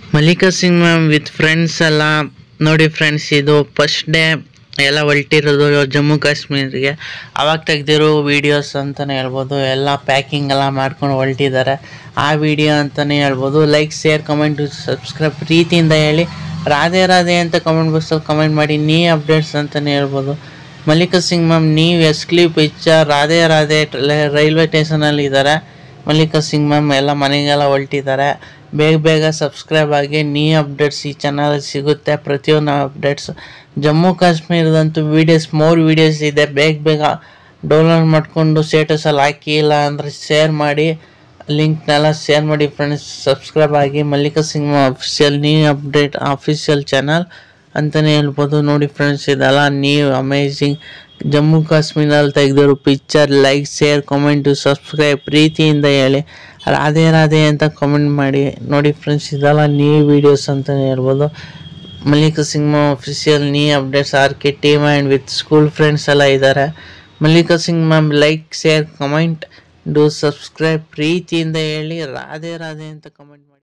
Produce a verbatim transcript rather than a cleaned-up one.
Mallikasingh ma'am with friends ಎಲ್ಲ ನೋಡಿ friends, ಇದು ಫಸ್ಟ್ ಡೇ ಎಲ್ಲ ಹೊಲ್ಟಿರೋದು ಜಮ್ಮು ಕಾಶ್ಮೀರಿಗೆ. ಅವಾಗ ತೆಗ್ದಿರೋ ವೀಡಿಯೋಸ್ ಅಂತಲೇ ಹೇಳ್ಬೋದು. ಎಲ್ಲ ಪ್ಯಾಕಿಂಗ್ ಎಲ್ಲ ಮಾಡ್ಕೊಂಡು ಹೊಲ್ಟಿದ್ದಾರೆ, ಆ ವಿಡಿಯೋ ಅಂತಲೇ ಹೇಳ್ಬೋದು. ಲೈಕ್, ಶೇರ್, ಕಮೆಂಟ್, ಸಬ್ಸ್ಕ್ರೈಬ್ ಪ್ರೀತಿಯಿಂದ ಹೇಳಿ. ರಾಧೆ ರಾಧೆ ಅಂತ ಕಮೆಂಟ್ ಬಾಕ್ಸಲ್ಲಿ ಕಮೆಂಟ್ ಮಾಡಿ, ನೀ ಅಪ್ಡೇಟ್ಸ್ ಅಂತಲೇ ಹೇಳ್ಬೋದು. ಮಲ್ಲಿಕಾಸಿಂಗ್ ಮ್ಯಾಮ್ ನೀವು ಎಸ್ಕ್ಲಿ ಪಿಕ್ಚರ್ ರಾಧೆ ರಾಧೆ ರೈಲ್ವೆ ಸ್ಟೇಷನಲ್ಲಿ ಇದ್ದಾರೆ. ಮಲ್ಲಿಕಾಸಿಂಗ್ ಮ್ಯಾಮ್ ಎಲ್ಲ ಮನೆಗೆಲ್ಲ ಹೊಲ್ಟಿದ್ದಾರೆ. ಬೇಗ ಬೇಗ ಸಬ್ಸ್ಕ್ರೈಬ್ ಆಗಿ. ನೀ ಅಪ್ಡೇಟ್ಸ್ ಈ ಚಾನಲಲ್ಲಿ ಸಿಗುತ್ತೆ, ಪ್ರತಿಯೊಂದು ಅಪ್ಡೇಟ್ಸ್. ಜಮ್ಮು ಕಾಶ್ಮೀರದಂತೂ ವೀಡಿಯೋಸ್ ಮೋರ್ ವೀಡಿಯೋಸ್ ಇದೆ. ಬೇಗ ಬೇಗ ಡೌನ್ಲೋಡ್ ಮಾಡಿಕೊಂಡು ಸ್ಟೇಟಸಲ್ಲಿ ಹಾಕಿ, ಇಲ್ಲ ಅಂದರೆ ಶೇರ್ ಮಾಡಿ, ಲಿಂಕ್ನೆಲ್ಲ ಶೇರ್ ಮಾಡಿ ಫ್ರೆಂಡ್ಸ್. ಸಬ್ಸ್ಕ್ರೈಬ್ ಆಗಿ. ಮಲ್ಲಿಕಾಸಿಂಗ್ ಮ್ಯಾಮ್ ಅಫಿಷಿಯಲ್ ನೀ ಅಪ್ಡೇಟ್ ಅಫಿಷಿಯಲ್ ಚಾನಲ್ ಅಂತಲೇ ಹೇಳ್ಬೋದು. ನೋಡಿ ಫ್ರೆಂಡ್ಸ್, ಇದೆಲ್ಲ ನೀವು amazing Jammu ಕಾಶ್ಮೀರಲ್ಲಿ ತೆಗೆದಿರೋ picture. Like, share, comment, subscribe ಪ್ರೀತಿಯಿಂದ ಹೇಳಿ. ರಾಧೆ ರಾಧೆ ಅಂತ ಕಮೆಂಟ್ ಮಾಡಿ. ನೋಡಿ ಫ್ರೆಂಡ್ಸ್, ಇದೆಲ್ಲ ನೀ ವೀಡಿಯೋಸ್ ಅಂತಲೇ ಹೇಳ್ಬೋದು. ಮಲ್ಲಿಕಾಸಿಂಗ್ ಮ್ಯಾಮ್ ಅಫಿಷಿಯಲ್ ನೀ updates R K team and with school friends ಎಲ್ಲ ಇದ್ದಾರೆ. ಮಲ್ಲಿಕಾಸಿಂಗ್ ma'am like, share, comment, do subscribe ಪ್ರೀತಿಯಿಂದ ಹೇಳಿ. ರಾಧೆ ರಾಧೆ ಅಂತ ಕಮೆಂಟ್ ಮಾಡಿ.